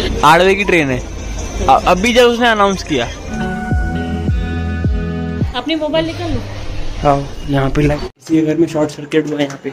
8 बजे की ट्रेन है। अभी जब उसने अनाउंस किया। अपनी मोबाइल निकाल लो। हाँ, यहाँ पे लग इसी घर में शॉर्ट सर्किट हुआ यहाँ पे।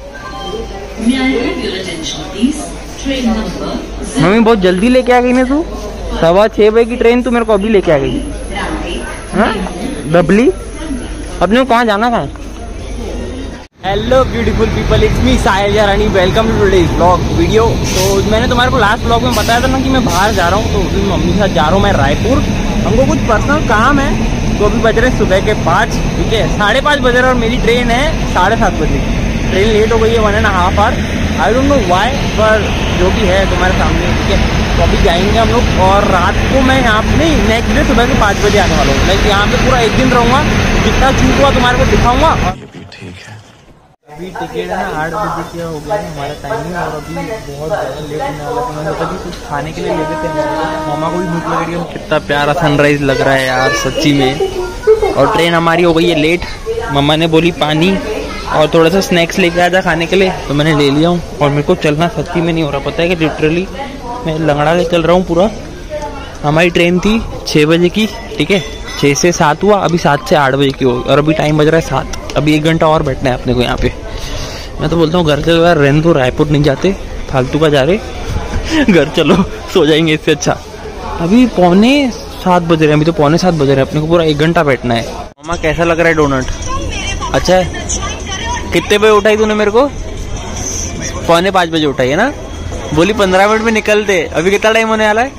मम्मी बहुत जल्दी लेके आ गई ना तू। 6:15 बजे की ट्रेन तू मेरे को अभी लेके आ गई। हाँ डबली, अपने को कहाँ जाना कहाँ? Hello beautiful people, it's me Sahil Yarani, welcome to today's blog video. तो मैंने तुम्हारे को लास्ट ब्लॉग में बताया था ना कि मैं बाहर जा रहा हूँ, तो उस मम्मी के साथ जा रहा हूँ मैं रायपुर। हमको कुछ पर्सनल काम है, तो अभी बज रहे सुबह के 5, ठीक है 5:30 बज रहे और मेरी ट्रेन है 7:30 बजे। ट्रेन लेट हो गई है 1.5 hour. I don't know why, पर जो भी है तुम्हारे सामने, ठीक है। तो अभी जाएंगे हम लोग और रात को मैं यहाँ पे नहीं, नेक्स्ट डे सुबह के 5 बजे आने वाला हूँ। लाइक यहाँ पे पूरा एक दिन रहूँगा, जितना शूट हुआ तुम्हारे को दिखाऊंगा। ठीक है, अभी टिकट है ना 8 बजे की हो गया है हमारा टाइमिंग, और अभी बहुत ज़्यादा लेट होने वाला है। मैंने सोचा कि कुछ खाने के लिए ले लेते हैं, मामा को भी भूख लग रही है। कितना प्यारा सनराइज लग रहा है यार सच्ची में। और ट्रेन हमारी हो गई है लेट। मम्मा ने बोली पानी और थोड़ा सा स्नैक्स लेके आ जा खाने के लिए, तो मैंने ले लिया हूँ। और मेरे को चलना सच्ची में नहीं हो रहा, पता है कि लिटरली मैं लंगड़ा के चल रहा हूँ पूरा। हमारी ट्रेन थी 6 बजे की, ठीक है 6 से 7 हुआ, अभी 7 से 8 बजे की होगी और अभी टाइम बज रहा है 7। अभी 1 घंटा और बैठना है अपने को यहाँ पे। मैं तो बोलता हूँ घर चलो यार, रहने तो रायपुर नहीं जाते, फालतू का जा रहे। घर चलो, सो जाएंगे इससे अच्छा। अभी 6:45 बज रहे हैं, अभी तो 6:45 बज रहे हैं, अपने को पूरा 1 घंटा बैठना है। मामा कैसा लग रहा है डोनट? अच्छा है। कितने बजे उठाई तूने मेरे को? 4:45 बजे उठाई है ना? बोली 15 मिनट में निकलते। अभी कितना टाइम होने वाला है?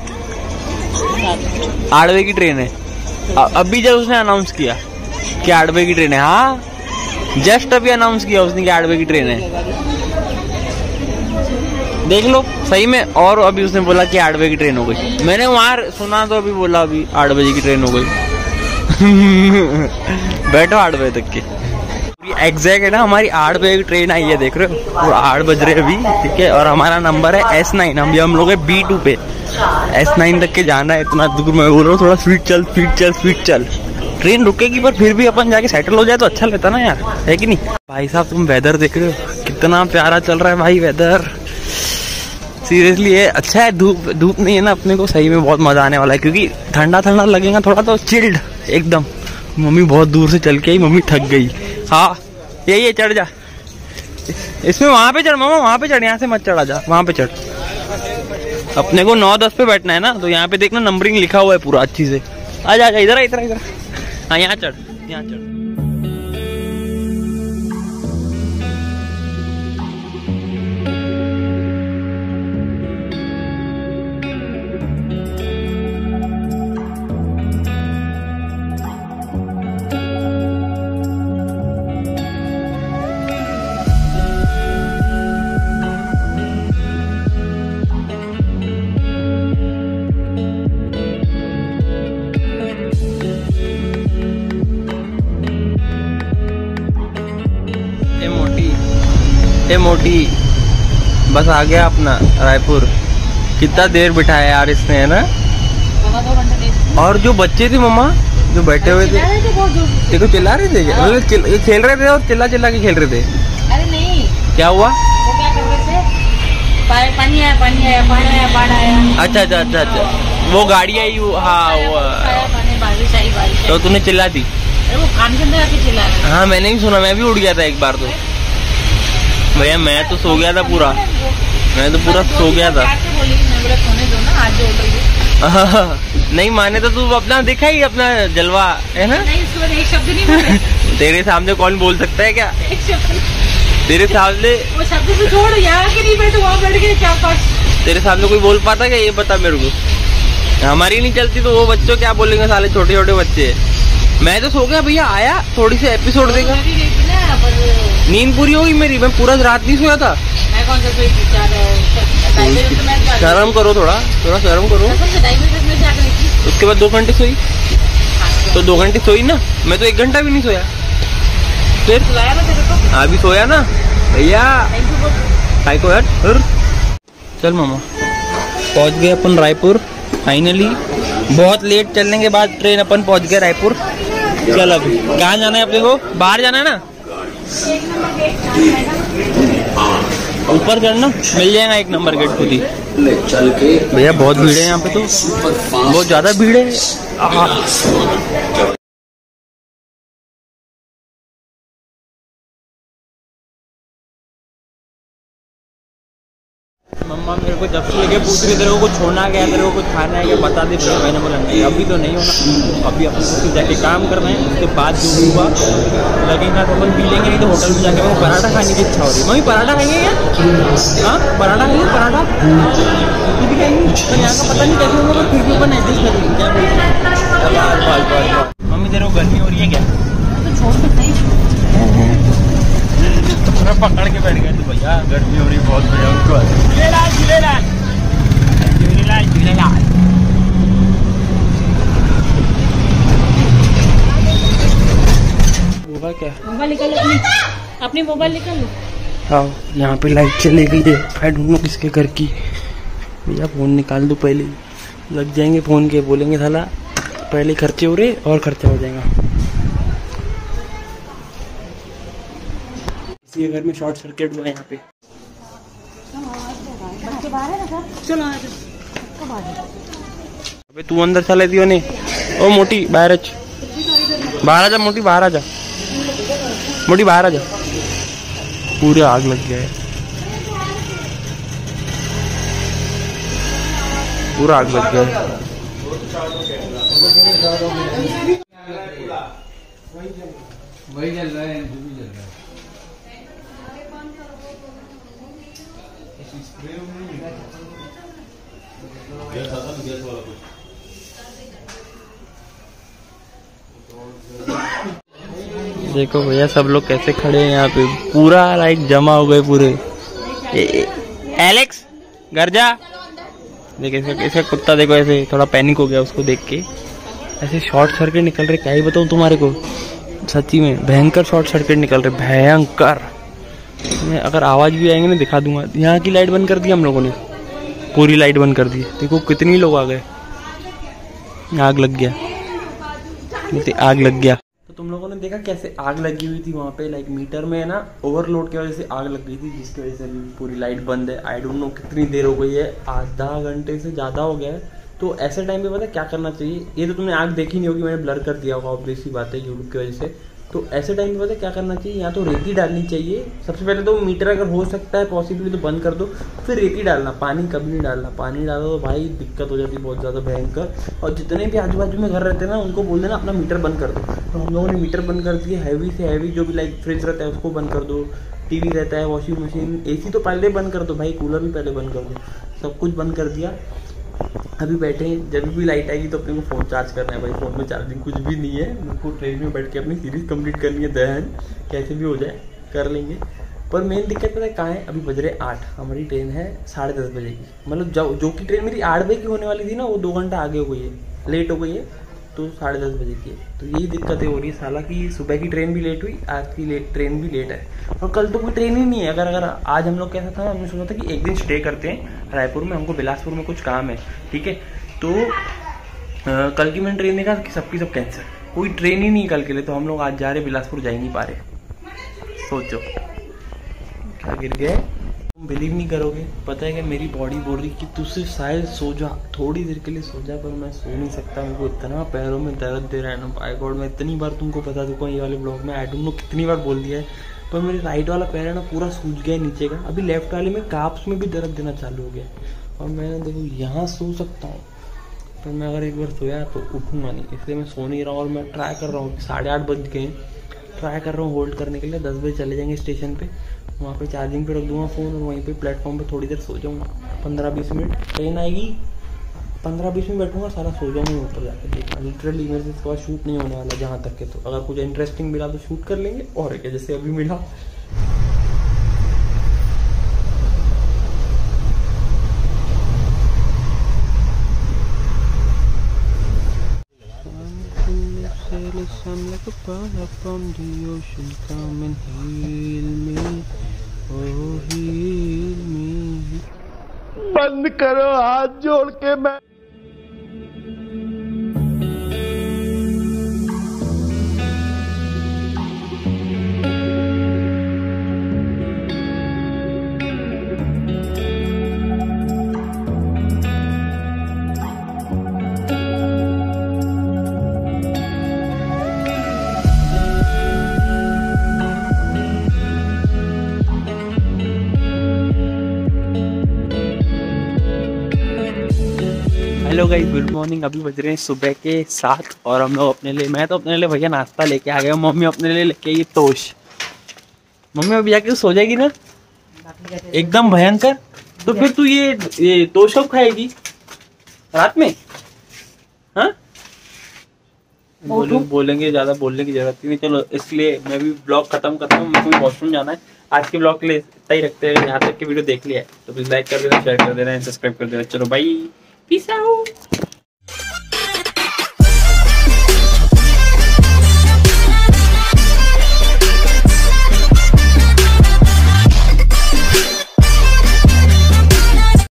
8 बजे की ट्रेन है। अभी जब उसने अनाउंस किया कि 8 बजे की ट्रेन है, हाँ जस्ट अभी अनाउंस किया उसने कि 8 बजे की ट्रेन है, देख लो सही में। और अभी उसने बोला कि 8 बजे की ट्रेन हो गई। मैंने वहां सुना तो अभी बोला अभी 8 बजे की ट्रेन हो गई। बैठो 8 बजे तक की एग्जैक्ट है ना, हमारी 8 बजे की ट्रेन आई है, देख रहे हो और 8 बज रहे अभी, ठीक है। और हमारा नंबर है S9, हम लोग है B2 पे। S9 तक के जाना है, इतना दूर। मैं बोल रहा हूँ थोड़ा स्पीड चल, स्पीड चल, स्पीड चल। ट्रेन रुकेगी पर फिर भी अपन जाके सेटल हो जाए तो अच्छा लगता ना यार, है कि नहीं? भाई साहब तुम वेदर देख रहे हो, कितना प्यारा चल रहा है भाई वेदर, सीरियसली है। अच्छा है धूप नहीं है ना, अपने को सही में बहुत मजा आने वाला है, क्योंकि ठंडा ठंडा लगेगा थोड़ा, तो चिल्ड एकदम। मम्मी बहुत दूर से चल के आई, मम्मी थक गई। हाँ ये चढ़ जा इसमें, वहां पे चढ़ मामा, वहां पे चढ़, यहाँ से मत चढ़ा जा, वहां पे चढ़। अपने को 9-10 पे बैठना है ना, तो यहाँ पे देखना नंबरिंग लिखा हुआ है पूरा अच्छी से। आ जा इधर इधर। हाँ यहाँ चढ़, यहाँ चढ़। मोटी बस आ गया अपना रायपुर। कितना देर बिठाया यार इसने, है ना? और जो बच्चे थे मम्मा जो बैठे हुए थे, देखो चिल्ला रहे थे, मतलब खेल रहे थे और चिल्ला के खेल रहे थे। अरे नहीं, क्या हुआ? वो क्या कर रहे थे? पानी आया, बाढ़ आया। अच्छा, वो गाड़ी आई। हाँ वो बारिश आई। तो तूने चिल्ला दी? वो कान के अंदर आके चिल्ला रहा। हाँ मैंने भी सुना, मैं भी उड़ गया था एक बार। तो भैया मैं तो सो गया था पूरा, मैं तो पूरा सो गया था। नहीं माने तो तू अपना दिखा ही अपना जलवा, है ना? नहीं, एक शब्द नहीं बोले। तेरे सामने कौन बोल सकता है क्या? एक शब्द तेरे सामने, वो शब्द से छोड़, यहाँ के नहीं बैठे, वहाँ बैठ गए 4-5। तेरे सामने कोई बोल पाता क्या? ये बता मेरे को। हमारी नहीं चलती तो वो बच्चों क्या बोलेंगे, साले छोटे छोटे बच्चे। मैं तो सो गया भैया, आया थोड़ी सी एपिसोड देखा, नींद पूरी होगी मेरी, मैं पूरा रात नहीं सोया था। मैं कौन सा सोई? शर्म करो, थोड़ा शर्म करो। उसके बाद 2 घंटे सोई, तो 2 घंटे सोई ना, मैं तो 1 घंटा भी नहीं सोया। फिर अभी सोया ना भैया, काय को यार। चल मामा, पहुंच गए अपन रायपुर फाइनली। बहुत लेट चलने के बाद ट्रेन अपन पहुंच गए रायपुर। चल अभी कहाँ जाना है अपने को? बाहर जाना है ना? ऊपर चढ़ना मिल जाएगा 1 नंबर गेट खुद ही। चल के भैया बहुत भीड़ है यहाँ पे, तो बहुत ज्यादा भीड़ है। मम्मा मेरे को जब से लेके पूछ रही तेरे को कुछ छोड़ना है क्या, तेरे को कुछ खाना है क्या, बता दे। मैंने बोला नहीं अभी तो नहीं होना, अभी अपने को जाके काम करना है, उसके बाद जो भी हुआ लगेगा तो अपन पी लेंगे, नहीं तो होटल में जाके मेरे को पराठा खाने की इच्छा हो रही है। मम्मी पराठा खाएंगे क्या? हाँ पराठा खाएंगे, पराठा कुछ भी खाएंगे। तो यहाँ का पता नहीं कैसे होगा, पर फिर भी अपन एडजस्ट करेंगे। क्या बोलते हैं मम्मी तेरे को गर्मी हो रही है क्या? पकड़ के बैठ गए तो भैया गर्मी हो रही बहुत भयंकर। मोबाइल क्या? मोबाइल निकालो अपनी मोबाइल निकालो। हाँ यहाँ पे लाइट चली गई है, मैं ढूंढूं किसके घर की। भैया फोन निकाल दो पहले, लग जाएंगे फोन के, बोलेंगे साला पहले खर्चे हो रहे और खर्चा हो जाएगा। इसी घर में शॉर्ट सर्किट हुआ है यहाँ पे। चलो अबे तू अंदर चला दियो ने। ओ मोटी बाहर आ जा, मोटी बाहर आ जा, मोटी बाहर आ जा। पूरे आग लग गया है, पूरा आग लग गया है। वही जल रहा है, जो भी जल रहा है। देखो भैया सब लोग कैसे खड़े हैं यहाँ पे, पूरा लाइट जमा हो गए पूरे। एलेक्स घर जा। देख ऐसे कुत्ता देखो, ऐसे थोड़ा पैनिक हो गया उसको देख के। ऐसे शॉर्ट सर्किट निकल रहे, क्या ही बताऊँ तुम्हारे को, सच्ची में भयंकर शॉर्ट सर्किट निकल रहे, भयंकर। मैं अगर आवाज भी आएंगे ना दिखा दूंगा। यहाँ की लाइट बंद कर दी हम लोगों ने, पूरी लाइट बंद कर दी। देखो कितनी लोग आ गए, आग लग गया, आग लग गया। तो तुम लोगों ने देखा कैसे आग लगी हुई थी वहाँ पे, लाइक मीटर में है ना ओवरलोड की वजह से आग लग गई थी, जिसकी वजह से अभी पूरी लाइट बंद है। आई डोंट नो कितनी देर हो गई है, आधा घंटे से ज़्यादा हो गया है। तो ऐसे टाइम पे पता है क्या करना चाहिए, ये तो तुमने आग देखी नहीं होगी, मैंने ब्लर कर दिया होगा, ऑब्वियस सी बात है यूट्यूब की वजह से। तो ऐसे टाइम पे पता है क्या करना चाहिए, या तो रेती डालनी चाहिए सबसे पहले, तो मीटर अगर हो सकता है पॉसिबली तो बंद कर दो, फिर रेती डालना, पानी कभी नहीं डालना। पानी डालो तो भाई दिक्कत हो जाती है बहुत ज़्यादा भयंकर। और जितने भी आजू बाजू में घर रहते हैं ना, उनको बोल देना अपना मीटर बंद कर दो। तो हम लोगों ने मीटर बंद कर दिए, हैवी से हैवी जो भी लाइक फ्रिज रहता है उसको बंद कर दो, टीवी रहता है, वॉशिंग मशीन, एसी तो पहले बंद कर दो भाई, कूलर भी पहले बंद कर दो, सब कुछ बंद कर दिया। अभी बैठे हैं, जब भी लाइट आएगी तो अपने को फ़ोन चार्ज करना है भाई, फ़ोन में चार्जिंग कुछ भी नहीं है। मेरे को ट्रेन में बैठ के अपनी सीरीज़ कंप्लीट करनी है, दहन कैसे भी हो जाए कर लेंगे। पर मेन दिक्कत पता है कहाँ है, अभी बज रहे 8, हमारी ट्रेन है 10:30 बजे की। मतलब जो कि ट्रेन मेरी 8 बजे की होने वाली थी ना, वो 2 घंटा आगे हो गई है, लेट हो गई है, तो 10:30 बजे की है। तो यही दिक्कतें हो रही है साला कि सुबह की ट्रेन भी लेट हुई, आज की ट्रेन भी लेट है, और कल तो कोई ट्रेन ही नहीं है। अगर आज हम लोग कैसा था, हमने सोचा था कि एक दिन स्टे करते हैं रायपुर में, हमको बिलासपुर में कुछ काम है, ठीक है। तो कल की मैंने ट्रेन देखा कि सबकी सब कैंसिल, कोई ट्रेन ही नहीं कल के लिए। तो हम लोग आज जा रहे, बिलासपुर जा ही नहीं पा रहे। सोचो क्या गिर गए, तुम बिलीव नहीं करोगे। पता है कि मेरी बॉडी बोल रही कि तू सिर्फ शायद सो जा, थोड़ी देर के लिए सो जा, पर मैं सो नहीं सकता। मेरे को इतना पैरों में दर्द दे रहा है ना, बाय गॉड। मैं इतनी बार तुमको बता चुका हूँ ये वाले ब्लॉग में, आई डोंट नो कितनी बार बोल दिया है, पर मेरे राइट वाला पैर है ना पूरा सूज गया है नीचे का। अभी लेफ्ट वाले में काप्स में भी दर्द देना चालू हो गया, और मैं देखो यहाँ सो सकता हूँ, पर मैं अगर एक बार सोया तो उठूंगा नहीं, इसलिए मैं सो नहीं रहा हूँ। और मैं ट्राई कर रहा हूँ कि 8:30 बज गए, ट्राई कर रहा हूँ होल्ड करने के लिए। 10 बजे चले जाएंगे स्टेशन पे, वहाँ पे चार्जिंग पे रख दूंगा फ़ोन, और वहीं पे प्लेटफॉर्म पे थोड़ी देर सो जाऊँगा, 15-20 मिनट। ट्रेन आएगी 15-20 मिनट बैठूंगा, सारा सो जाऊँगा ऊपर जाकर देखना। लिटरली मेरे से इसके बाद शूट नहीं होने वाला जहाँ तक के, तो अगर कुछ इंटरेस्टिंग मिला तो शूट कर लेंगे, और क्या जैसे अभी मिला। I'm like a bird up on the ocean, come and heal me, oh heal me। बंद करो हाथ जोड़ के, मैं हेलो गाइस, गुड मॉर्निंग। अभी बज रहे हैं सुबह के 7 और हम लोग अपने लिए, मैं तो अपने लिए भैया नाश्ता लेके आ गया, मम्मी अपने लिए लेके आई टोस्ट। मम्मी अभी जाके सो जाएगी ना एकदम भयंकर, तो फिर तू ये टोस्ट कब खाएगी रात में? हाँ बोलेंगे, ज्यादा बोलने की जरूरत नहीं। चलो इसलिए मैं भी ब्लॉग खत्म करता हूँ, मेरे को वॉशरूम जाना है। आज के ब्लॉग के लिए इतना ही रखते हैं। यहाँ तक की वीडियो देख लिया है तो प्लीज लाइक कर देना, शेयर कर देना, सब्सक्राइब कर देना। चलो भाई, पीस आउट।